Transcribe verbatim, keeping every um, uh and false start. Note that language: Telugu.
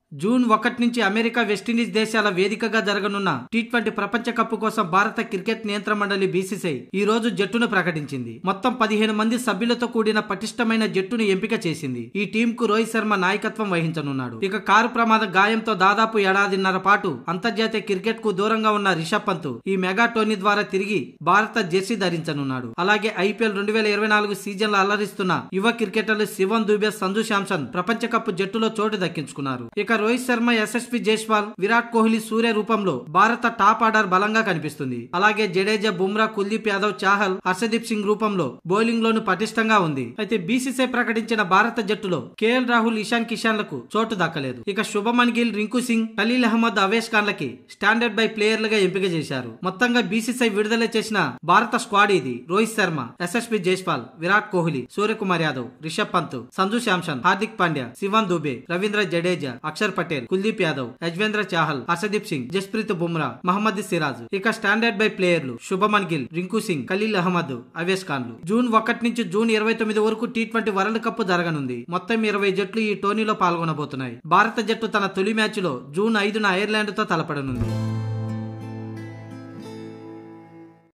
జూన్ ఒకటి నుంచి అమెరికా, వెస్టిండీస్ దేశాల వేదికగా జరగనున్న టీ ట్వంటీ ప్రపంచ కప్ కోసం భారత క్రికెట్ నియంత్రణ మండలి బీసీసీఐ ఈ రోజు జట్టును ప్రకటించింది. మొత్తం పదిహేను మంది సభ్యులతో కూడిన పటిష్టమైన జట్టును ఎంపిక చేసింది. ఈ టీం కు రోహిత్ శర్మ నాయకత్వం వహించనున్నాడు. ఇక కారు ప్రమాద గాయంతో దాదాపు ఏడాదిన్నర పాటు అంతర్జాతీయ క్రికెట్ కు దూరంగా ఉన్న రిషబ్ పంత్ ఈ మెగా టోర్నీ ద్వారా తిరిగి భారత జెర్సీ ధరించనున్నాడు. అలాగే ఐపీఎల్ రెండు వేల ఇరవై నాలుగు సీజన్ లో అలరిస్తున్న యువ క్రికెటర్లు శివం దూబే, సంజు శాంసన్ ప్రపంచ కప్ జట్టులో చోటు దక్కించుకున్నారు. ఇక రోహిత్ శర్మ, యశస్వి జైస్వాల్, విరాట్ కోహ్లీ, సూర్య రూపంలో భారత టాప్ ఆర్డర్ బలంగా కనిపిస్తుంది. అలాగే జడేజా, బుమ్రా, కుల్దీప్ యాదవ్, చాహల్, హర్షదీప్ సింగ్ రూపంలో బౌలింగ్ లోను పటిష్టంగా ఉంది. అయితే బీసీసీఐ ప్రకటించిన భారత జట్టులో కేఎల్ రాహుల్, ఇషాన్ కిషాన్ లకు చోటు దక్కలేదు. ఇక శుభమన్ గిల్, రింకు సింగ్, ఖలీల్ అహ్మద్, అవేష్ ఖాన్ లకి స్టాండర్డ్ బై ప్లేయర్లుగా ఎంపిక చేశారు. మొత్తంగా బీసీసీఐ విడుదల చేసిన భారత స్క్వాడ్ ఇది. రోహిత్ శర్మ, యశస్వి జైస్వాల్, విరాట్ కోహ్లీ, సూర్యకుమార్ యాదవ్, రిషబ్ పంత్, సంజు శాంసన్, హార్దిక్ పాండ్యా, శివన్ దూబే, రవీంద్ర జడేజా, అక్షర్ పటేల్, కుల్దీప్ యాదవ్, యజ్వేంద్ర చాహల్, హర్షదీప్ సింగ్, జస్ప్రీత్ బుమ్రా, మహమ్మద్ సిరాజ్. ఇక స్టాండర్డ్ బై ప్లేయర్లు శుభమన్ గిల్, రింకు సింగ్, ఖలీల్ అహ్మద్, అవేష్ ఖాన్లు. జూన్ ఒకటి నుంచి జూన్ ఇరవై తొమ్మిది వరకు టీ ట్వంటీ వరల్డ్ కప్ జరగనుంది. మొత్తం ఇరవై జట్లు ఈ టోర్నీలో పాల్గొనబోతున్నాయి. భారత జట్టు తన తొలి మ్యాచ్ లో జూన్ ఐదున ఐర్లాండ్ తో తలపడనుంది.